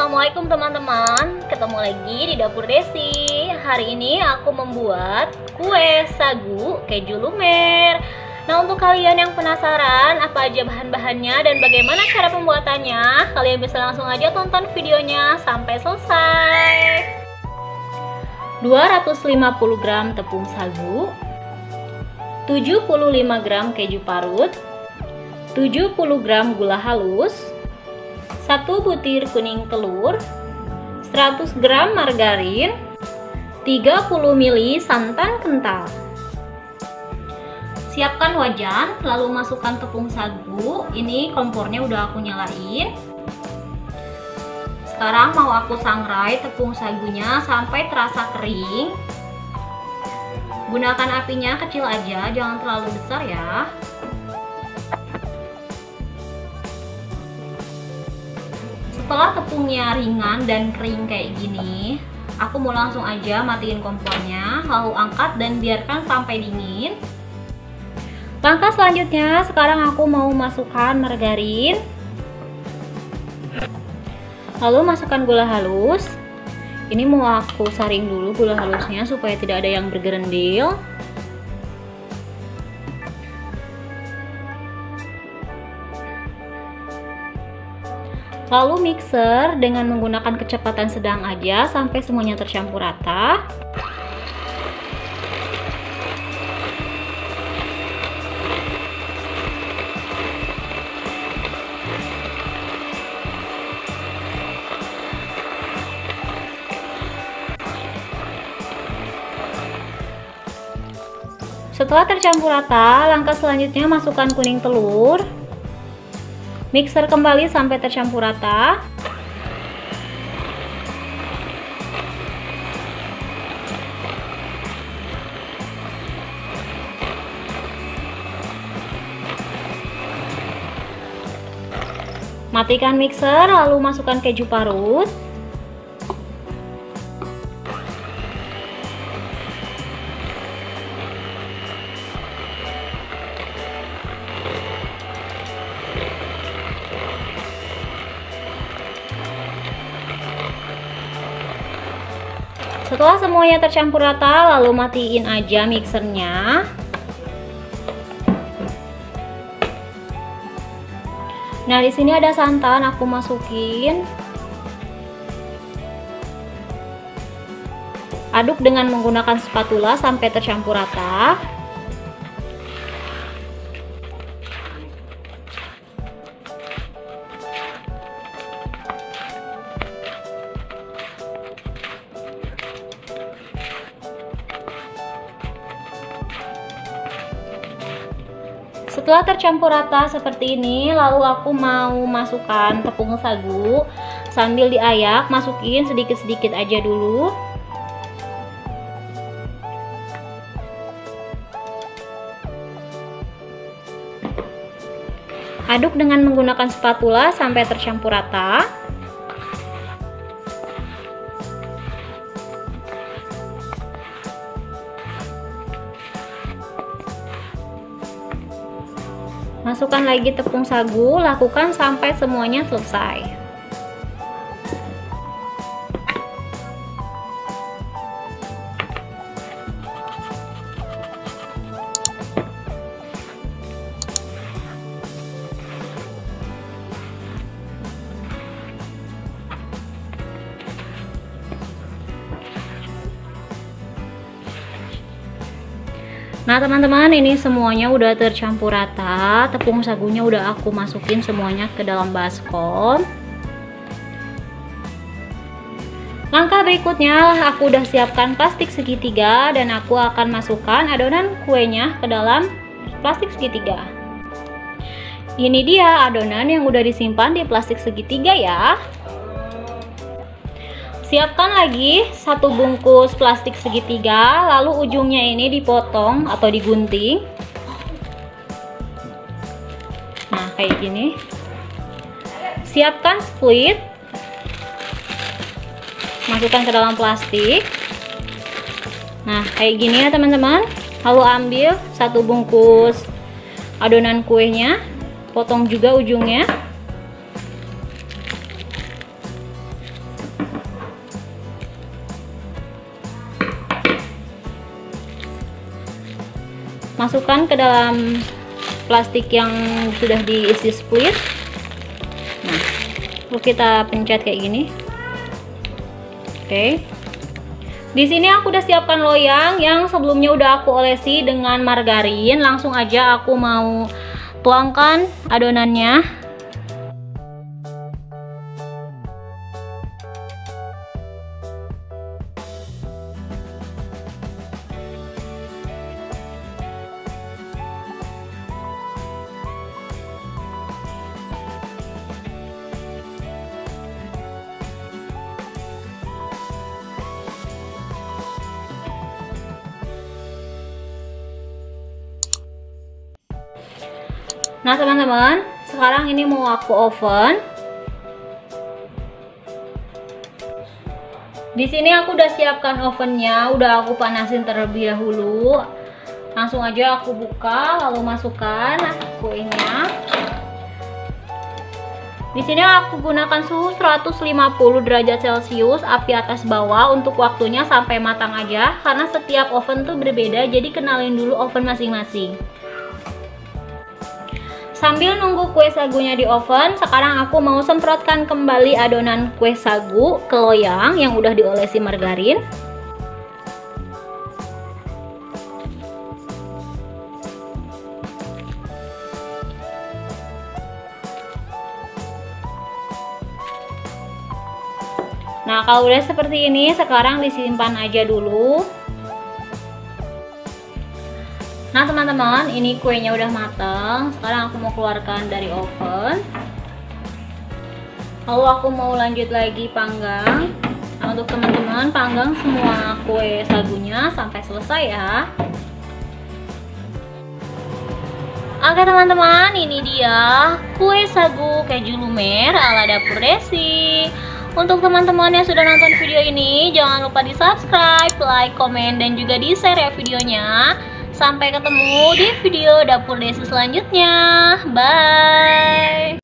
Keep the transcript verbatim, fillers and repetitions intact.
Assalamualaikum teman-teman, ketemu lagi di Dapur Desi. Hari ini aku membuat kue sagu keju lumer. Nah, untuk kalian yang penasaran apa aja bahan-bahannya dan bagaimana cara pembuatannya, kalian bisa langsung aja tonton videonya sampai selesai. dua ratus lima puluh gram tepung sagu, tujuh puluh lima gram keju parut, tujuh puluh gram gula halus, satu butir kuning telur, seratus gram margarin, tiga puluh mililiter santan kental. Siapkan wajan, lalu masukkan tepung sagu. Ini kompornya udah aku nyalain. Sekarang mau aku sangrai tepung sagunya sampai terasa kering. Gunakan apinya kecil aja, jangan terlalu besar ya. Setelah tepungnya ringan dan kering kayak gini, aku mau langsung aja matiin kompornya, lalu angkat dan biarkan sampai dingin. Langkah selanjutnya, sekarang aku mau masukkan margarin, lalu masukkan gula halus. Ini mau aku saring dulu gula halusnya supaya tidak ada yang bergerendil. Lalu mixer dengan menggunakan kecepatan sedang aja sampai semuanya tercampur rata. Setelah tercampur rata, langkah selanjutnya masukkan kuning telur. Mixer kembali sampai tercampur rata. Matikan mixer, lalu masukkan keju parut. Setelah semuanya tercampur rata, lalu matiin aja mixernya. Nah, di sini ada santan, aku masukin. Aduk dengan menggunakan spatula sampai tercampur rata. Setelah tercampur rata seperti ini, lalu aku mau masukkan tepung sagu. Sambil diayak, masukin sedikit-sedikit aja dulu. Aduk dengan menggunakan spatula sampai tercampur rata. Masukkan lagi tepung sagu, lakukan sampai semuanya selesai. Nah teman-teman, ini semuanya udah tercampur rata. Tepung sagunya udah aku masukin semuanya ke dalam baskom. Langkah berikutnya, aku udah siapkan plastik segitiga dan aku akan masukkan adonan kuenya ke dalam plastik segitiga. Ini dia adonan yang udah disimpan di plastik segitiga ya. Siapkan lagi satu bungkus plastik segitiga, lalu ujungnya ini dipotong atau digunting. Nah, kayak gini. Siapkan split. Masukkan ke dalam plastik. Nah, kayak gini ya teman-teman. Lalu ambil satu bungkus adonan kuenya, potong juga ujungnya. masukkan ke dalam plastik yang sudah diisi split. Nah, lalu kita pencet kayak gini. Oke. Di sini aku udah siapkan loyang yang sebelumnya udah aku olesi dengan margarin. Langsung aja aku mau tuangkan adonannya. Nah teman-teman, sekarang ini mau aku oven. Di sini aku udah siapkan ovennya, udah aku panasin terlebih dahulu. Langsung aja aku buka, lalu masukkan kuenya. Di sini aku gunakan suhu seratus lima puluh derajat celcius, api atas bawah untuk waktunya sampai matang aja. Karena setiap oven tuh berbeda, jadi kenalin dulu oven masing-masing. Sambil nunggu kue sagunya di oven, sekarang aku mau semprotkan kembali adonan kue sagu ke loyang yang udah diolesi margarin. Nah, kalau udah seperti ini, sekarang disimpan aja dulu. Nah teman-teman, ini kuenya udah matang. Sekarang aku mau keluarkan dari oven. Lalu aku mau lanjut lagi panggang. Nah untuk teman-teman, panggang semua kue sagunya sampai selesai ya. Oke teman-teman, ini dia kue sagu keju lumer ala Dapur Desi. Untuk teman-teman yang sudah nonton video ini, jangan lupa di subscribe, like, komen, dan juga di share ya videonya. Sampai ketemu di video Dapur Desi selanjutnya. Bye.